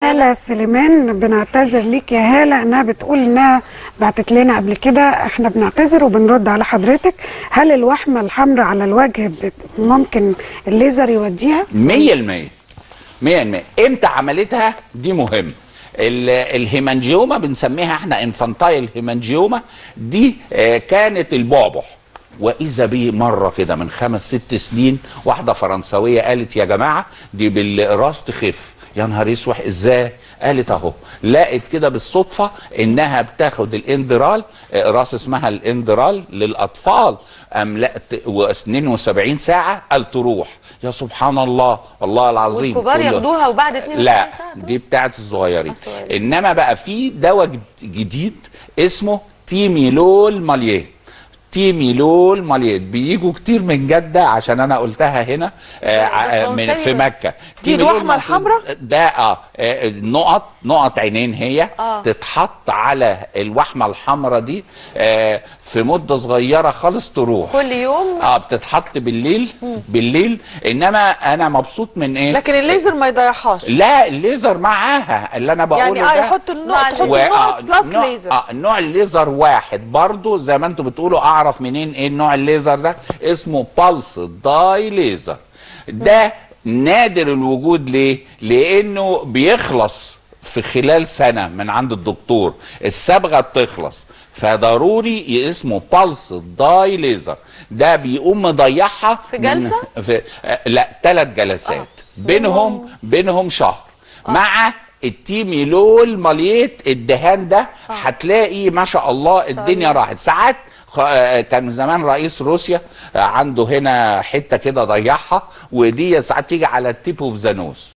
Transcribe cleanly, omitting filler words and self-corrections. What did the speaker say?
هالة سليمان. بنعتذر ليك يا هالة، انها بتقول انها بعتت لنا قبل كده. احنا بنعتذر وبنرد على حضرتك. هل الوحمة الحمراء على الوجه ممكن الليزر يوديها؟ 100%. امتى عملتها دي مهم. الهيمانجيوما بنسميها احنا انفانتايل هيمانجيوما دي كانت البعبع. واذا به مره كده من 5-6 سنين واحده فرنسويه قالت يا جماعه دي بالاقراص تخف. يا نهار اسوح ازاي؟ قالت اهو لقت كده بالصدفه انها بتاخد الاندرال، اقراص اسمها الاندرال للاطفال، لا 72 ساعه قال تروح. يا سبحان الله والله العظيم. والكبار ياخدوها وبعد 72 لا ساعه؟ دي بتاعت الصغيرين. انما بقى في دواء جديد اسمه تيميلول ماليه. تيميلول ماليت بيجوا كتير من جدة عشان انا قلتها هنا في مكة. دي الوحمة الحمراء ده نقط عينين هي تتحط على الوحمة الحمراء دي في مدة صغيرة خالص تروح كل يوم. بتتحط بالليل. انما انا مبسوط من ايه؟ لكن الليزر ما يضيعهاش. لا الليزر معاها اللي انا بقوله يعني يحط النقط، تحط النقط بلس ليزر. نوع الليزر واحد برضو زي ما انتوا بتقولوا. اعرف منين ايه النوع الليزر ده؟ اسمه بالس داي ليزر. ده نادر الوجود. ليه؟ لانه بيخلص في خلال سنة من عند الدكتور، الصبغة بتخلص، فضروري اسمه بالس داي ليزر. ده بيقوم مضيعها في جلسة؟ لا 3 جلسات بينهم شهر. مع التيميلول ماليت الدهان ده هتلاقي ما شاء الله الدنيا راحت. ساعات كان زمان رئيس روسيا عنده هنا حته كده ضيعها، ودي ساعات تيجي على التيب اوف ذا نوز.